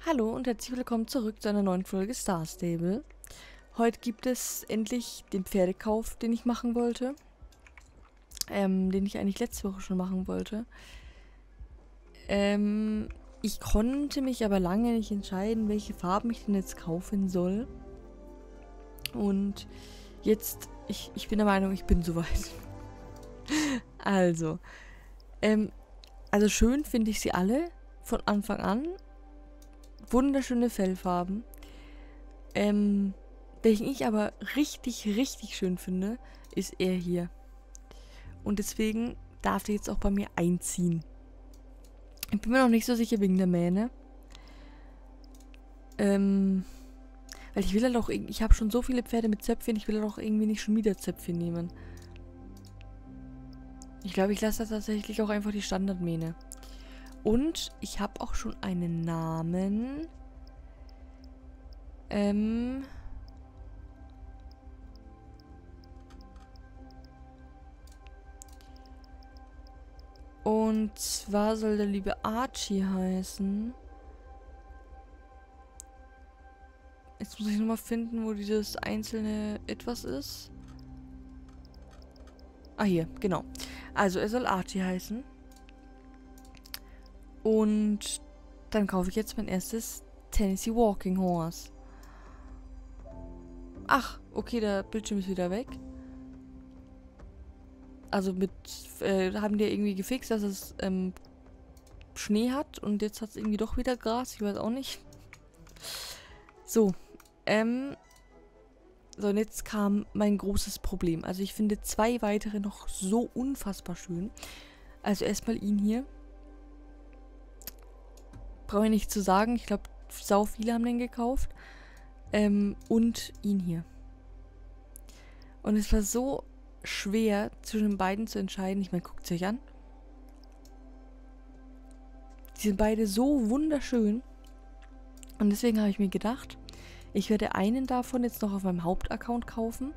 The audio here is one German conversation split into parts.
Hallo und herzlich willkommen zurück zu einer neuen Folge Star Stable. Heute gibt es endlich den Pferdekauf, den ich machen wollte. Den ich eigentlich letzte Woche schon machen wollte. Ich konnte mich aber lange nicht entscheiden, welche Farben ich denn jetzt kaufen soll. Und jetzt, ich bin der Meinung, ich bin soweit. Also schön finde ich sie alle von Anfang an. Wunderschöne Fellfarben. Welchen ich aber richtig, richtig schön finde, ist er hier. Und deswegen darf er jetzt auch bei mir einziehen. Ich bin mir noch nicht so sicher wegen der Mähne. Weil ich will halt auch irgendwie, ich habe schon so viele Pferde mit Zöpfchen, ich will halt auch irgendwie nicht schon wieder Zöpfchen nehmen. Ich glaube, ich lasse da tatsächlich auch einfach die Standardmähne. Und ich habe auch schon einen Namen. Und zwar soll der liebe Archie heißen. Jetzt muss ich nochmal finden, wo dieses einzelne etwas ist. Ah, hier, genau. Also, er soll Archie heißen. Und dann kaufe ich jetzt mein erstes Tennessee Walking Horse. Ach, okay, der Bildschirm ist wieder weg. Also haben die irgendwie gefixt, dass es Schnee hat und jetzt hat es irgendwie doch wieder Gras, ich weiß auch nicht. So, so und jetzt kam mein großes Problem. Also ich finde zwei weitere noch so unfassbar schön. Also erstmal ihn hier. Brauche ich nicht zu sagen, ich glaube, sau viele haben den gekauft. Und ihn hier. Und es war so schwer, zwischen den beiden zu entscheiden. Ich meine, guckt es euch an. Die sind beide so wunderschön. Und deswegen habe ich mir gedacht, ich werde einen davon jetzt noch auf meinem Hauptaccount kaufen.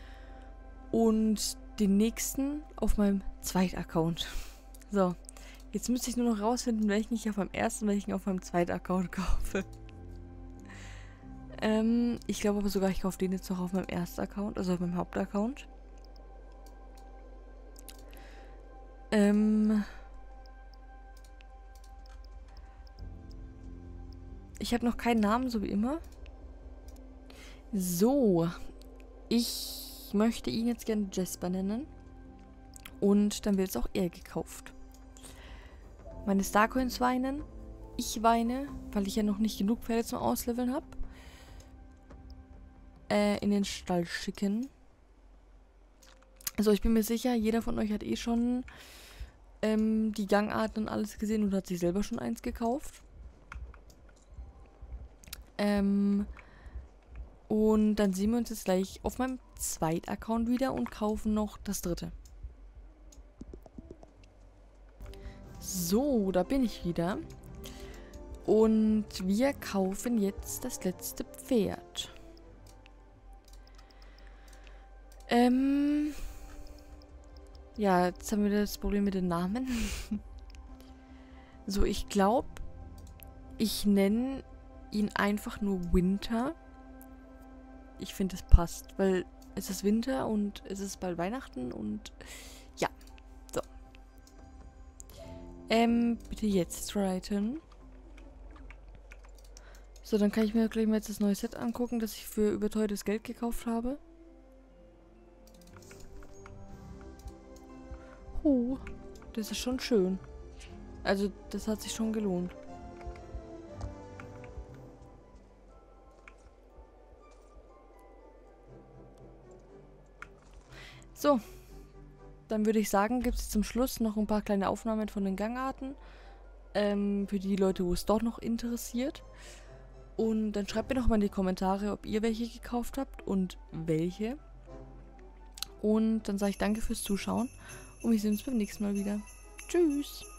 Und den nächsten auf meinem Zweitaccount. So. Jetzt müsste ich nur noch rausfinden, welchen ich auf meinem ersten und welchen auf meinem zweiten Account kaufe. Ich glaube aber sogar, ich kaufe den jetzt noch auf meinem ersten Account, also auf meinem Hauptaccount. Ich habe noch keinen Namen, so wie immer. So. Ich möchte ihn jetzt gerne Jasper nennen. Und dann wird es auch er gekauft. Meine Starcoins weinen. Ich weine, weil ich ja noch nicht genug Pferde zum Ausleveln habe. In den Stall schicken. Also ich bin mir sicher, jeder von euch hat eh schon die Gangarten und alles gesehen und hat sich selber schon eins gekauft. Und dann sehen wir uns jetzt gleich auf meinem zweiten Account wieder und kaufen noch das dritte. So, da bin ich wieder. Und wir kaufen jetzt das letzte Pferd. Ja, jetzt haben wir das Problem mit den Namen. So, ich glaube, ich nenne ihn einfach nur Winter. Ich finde, es passt, weil es ist Winter und es ist bald Weihnachten und ja, so. Bitte jetzt reiten. So, dann kann ich mir gleich mal jetzt das neue Set angucken, das ich für überteuertes Geld gekauft habe. Das ist schon schön. Also, das hat sich schon gelohnt. So. Dann würde ich sagen, gibt es zum Schluss noch ein paar kleine Aufnahmen von den Gangarten. Für die Leute, wo es doch noch interessiert. Und dann schreibt mir doch mal in die Kommentare, ob ihr welche gekauft habt und welche. Und dann sage ich danke fürs Zuschauen. Und wir sehen uns beim nächsten Mal wieder. Tschüss!